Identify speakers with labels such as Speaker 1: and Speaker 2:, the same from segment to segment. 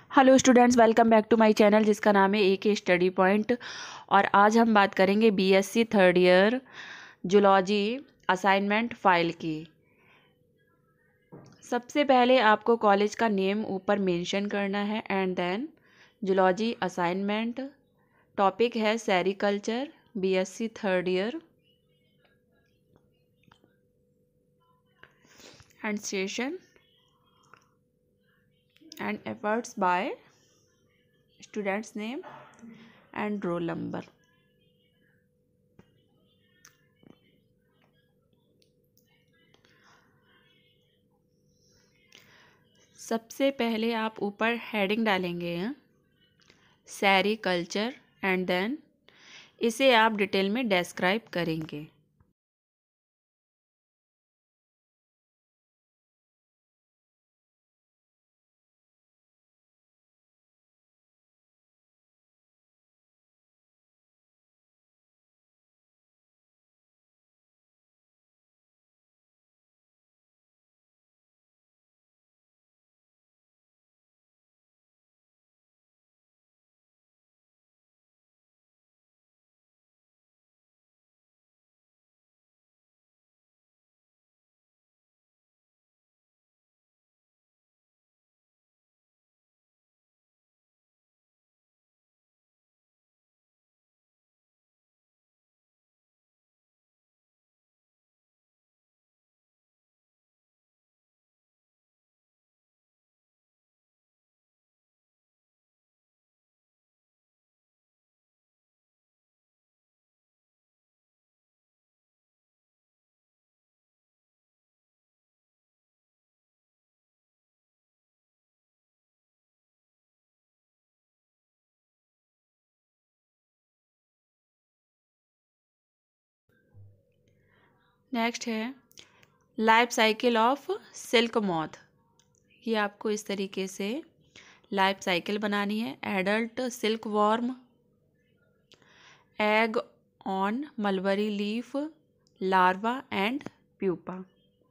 Speaker 1: Hello students, welcome back to my channel जिसका नाम है एक स्टडी पॉइंट। और आज हम बात करेंगे BSc third year zoology assignment file की। सबसे पहले आपको कॉलेज का नेम ऊपर मेंशन करना है and then zoology assignment. Topic है sericulture, BSc third year and session and efforts by student's name and roll number. सबसे पहले आप ऊपर हेडिंग डालेंगे सेरिकल्चर एंड देन इसे आप डिटेल में डिस्क्राइब करेंगे। नेक्स्ट है life cycle of silk moth. ये आपको इस तरीके से लाइफ साइकिल बनानी है। Adult silk worm, egg on mulberry leaf, larva and pupa.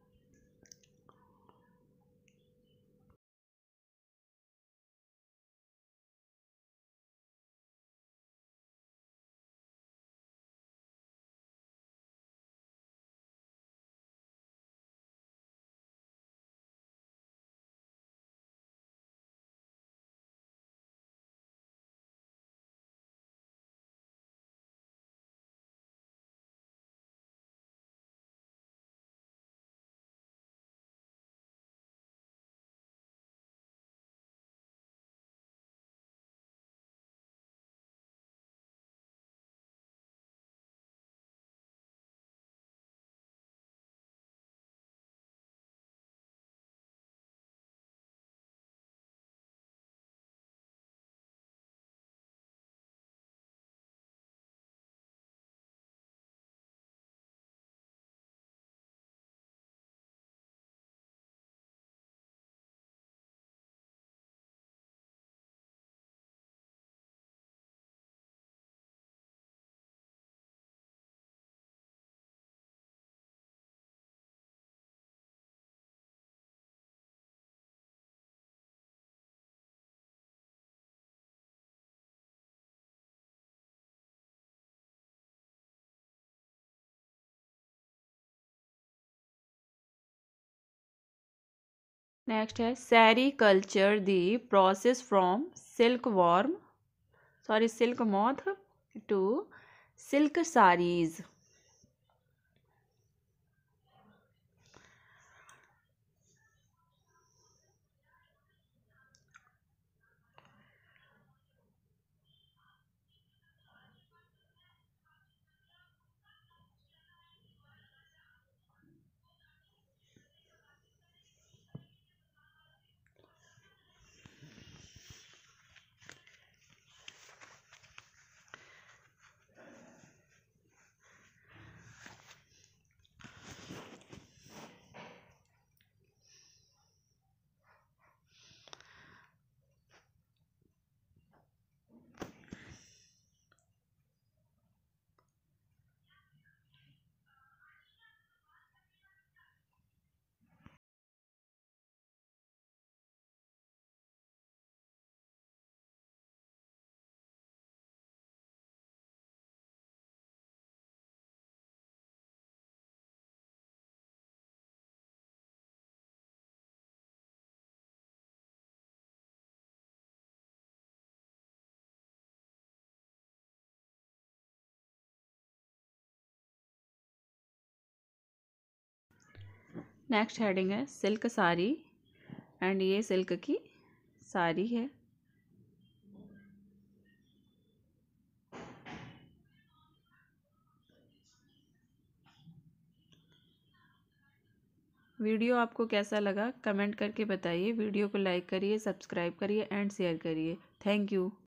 Speaker 1: Next है sericulture the process from silk moth to silk saris. Next heading है सिल्क साड़ी एंड ये सिल्क की साड़ी है। वीडियो आपको कैसा लगा कमेंट करके बताइए। वीडियो को लाइक करिए, सब्सक्राइब करिए एंड शेयर करिए। Thank you.